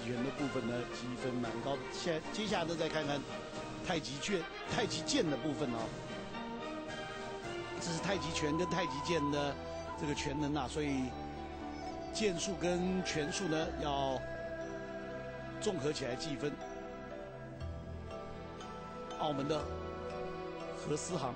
拳的部分呢，积分蛮高的。接下来呢，再看看太极剑的部分哦。这是太极拳跟太极剑的这个全能啊，所以剑术跟拳术呢要综合起来计分。澳门的何思航。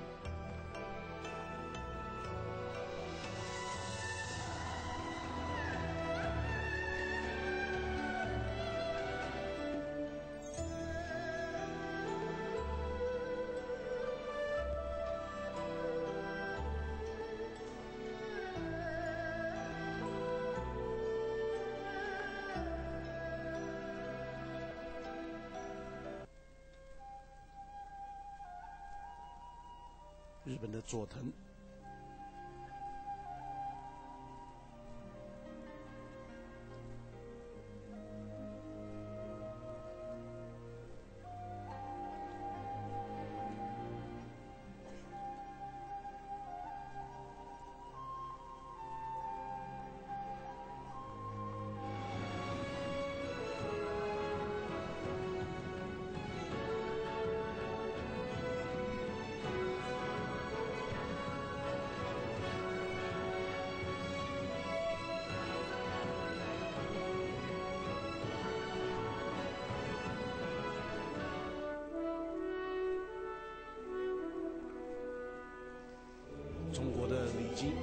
日本的佐藤。 中国的李菁，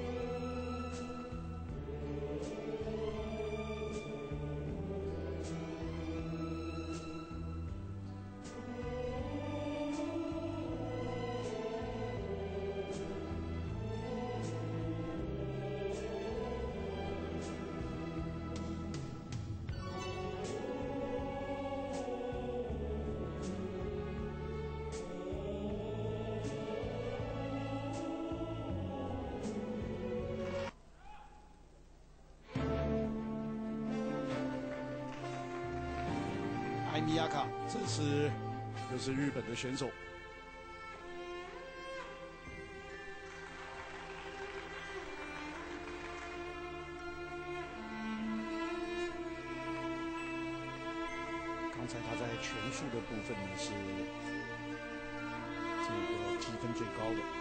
艾米亚卡，这次又是日本的选手。刚才他在拳术的部分呢是这个积分最高的。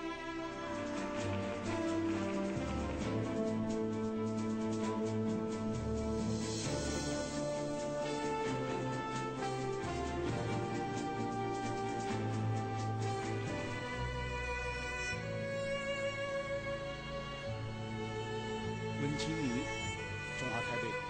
温清怡，中华台北。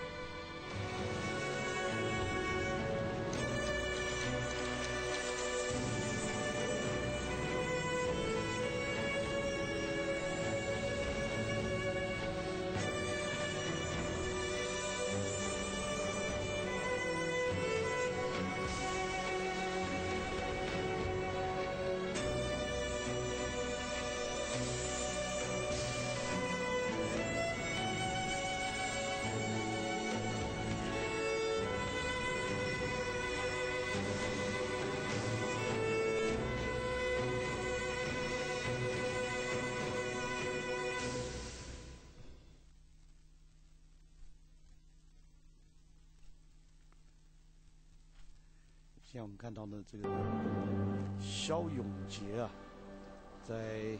现在我们看到的这个肖永杰啊，在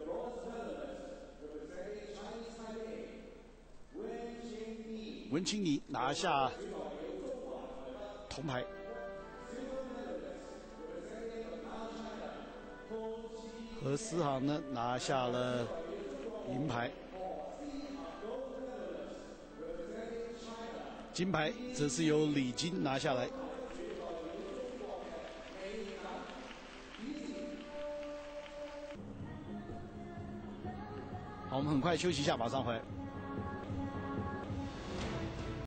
文清怡拿下铜牌，何思航呢拿下了银牌，金牌则是由李菁拿下来。 好，我们很快休息一下，马上回来。